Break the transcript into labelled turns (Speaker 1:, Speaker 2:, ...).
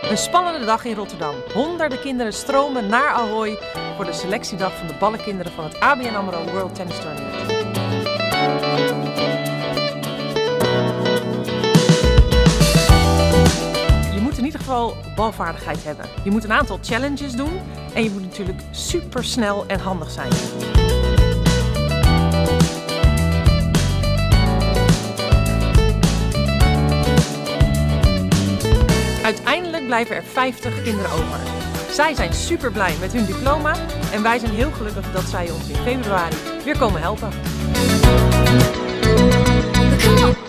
Speaker 1: Een spannende dag in Rotterdam. Honderden kinderen stromen naar Ahoy voor de selectiedag van de ballenkinderen van het ABN AMRO World Tennis Tournament. Je moet in ieder geval balvaardigheid hebben. Je moet een aantal challenges doen en je moet natuurlijk super snel en handig zijn. Uiteindelijk blijven er 50 kinderen over. Zij zijn super blij met hun diploma en wij zijn heel gelukkig dat zij ons in februari weer komen helpen.